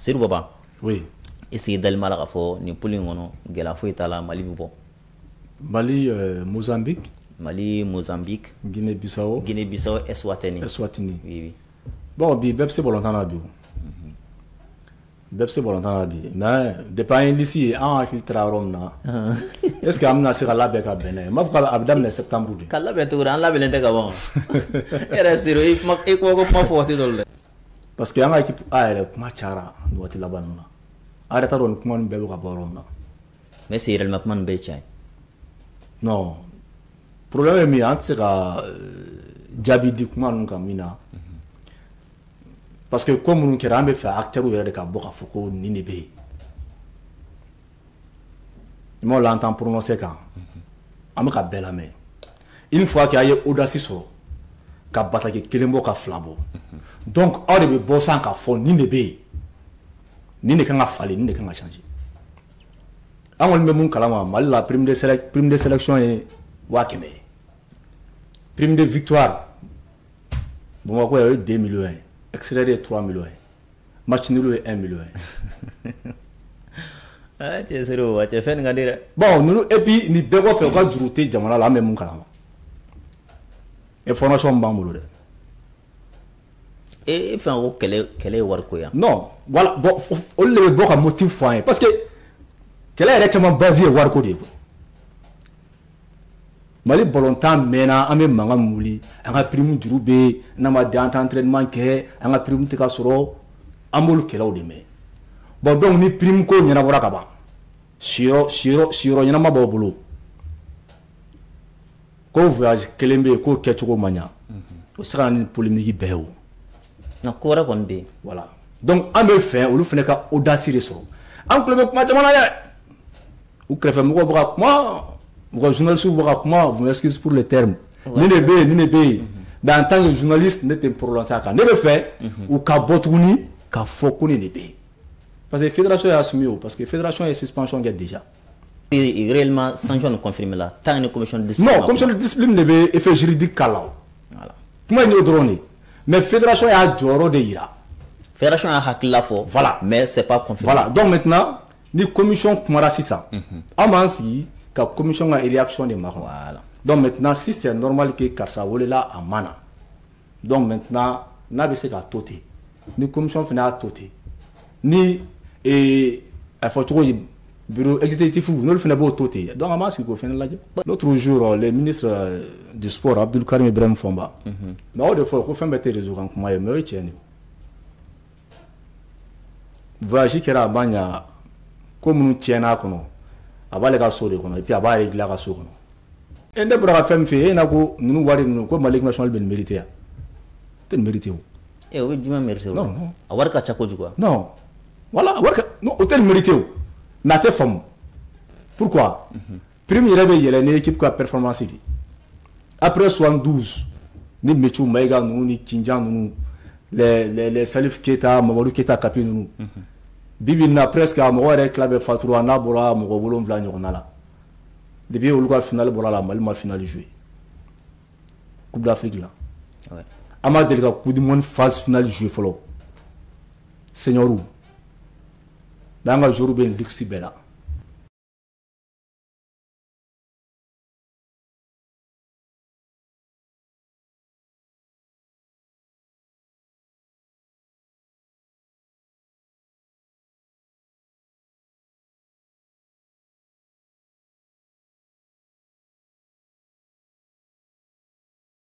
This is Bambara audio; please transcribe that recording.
Seydou Baba. Oui. Essayer d'aller mal à fond, ni Polingono, Gelafo Itala, Mali Bubo. Mali, Mozambique. Mali, Mozambique. Guinée-Bissau. Guinée-Bissau, Eswatini. Eswatini. Oui, oui. Bon, c'est bon longtemps là, c'est bon longtemps là, mais depuis ici, en Rome, est-ce que Amna sera là avec Abene? Moi, je vais abdamner septembre. Kala betul, an la belente kabon. Era siro, ik ko ma forti dole. Parce que en équipe aère, kuma chara, doit il là-bas. Arrêtez de nous commander bébé kaboron. Mais c'est réellement comment béchai. Non. Problème est mis entre sera jabi di kuma nous kamina. Parce que comme nous qui ramé fait acteur ou de kaboka foko ni nebe. Ils m'ont l'entend prononcer quand. Amaka belle mais. Une fois qu'il y a audace sur ka bataki kelembo ka flabo. Donc on de bossan ka fo ni nebe. Ni ne kan ka fali ni ne kan ka changer. On le même kalama mal la prime de sélection est wakeme. Prime de victoire. Bon quoi 2 millions. Accéléré 3 millions. Match nul 1 million. Ah, tu sais, tu fais une gadire. Bon, nous, et puis, ni bego fait quoi duruté, jamana la même kalama. Et formation bamboulou. Et enfin, quel est Warkoya? Non, voilà, bon, on le voit comme motif foin. Parce que, quel est réellement basé Warko de Mali volontaire mena ame manga mouli anga prime durube na ma d'entraînement ke anga prime te ka soro amol kelaw de me bon donc ni prime ko nyana bora kaba shiro nyana ma bobulu ko voyage kelembe ko ketugo manya o sera ni polémique bewo na kora kon be voilà donc ame fait ou lu fene ka audace resoro en club ko ma jamana ya ou krefe mo ko bora moi journaliste vous m'excusez pour le terme. Ni ne be. Mais en tant que journaliste, n'était pour l'ensemble. Ne le fait ou qu'à botouni, qu'à fokuni ne be. Parce que la fédération est assumée, parce que la fédération est suspension déjà. Et réellement, sanction nous confirme là. Tant une commission de discipline. Non, commission de discipline ne be effet juridique calao. Voilà. Comment il est drone? Mais la fédération est à Djoro de Ira. Fédération a hack la fo. Voilà. Mais c'est pas confirmé. Voilà. Donc maintenant, ni commission Kumara Sissa. Amansi. La commission a une réaction de Maroc. Voilà. Donc maintenant, si c'est normal que Karsa vole là à Mana. Donc maintenant, n'a pas qu'à toter. Ni commission finale à toter. Ni il faut trouver bureau exécutif ou nous le faisons pas toter. Donc à moi, ce qu'on fait là. L'autre jour, le ministre du sport, Abdul Karim Ibrahim Fomba. Mais au fois, qu'on fait mettre les jours en comment il me tient. Voyage qui era banya comme nous tiens à kono. Abale ka so de kono et puis aba régler ka so kono et ne bra femme fait na ko nous wari nous ko malik national ben mérité ya ten mérité ou et oui du même mérité non non awar ka chako du quoi non voilà awar ka non hôtel mérité ou na te femme pourquoi premier rebe yele ne équipe ko performance di après 72 ni Mechu Maïga nous ni Tinjan nous les Salif Keita Mamadou Keita Kapi nous Bibi na presque à moi club Fatou na bola mo bolon vla nyona la depuis au lugar final bola la Mali ma finale joué Coupe d'Afrique là ouais ama delika Coupe du monde phase finale joué follow Seigneurou danga jour ben lixi bela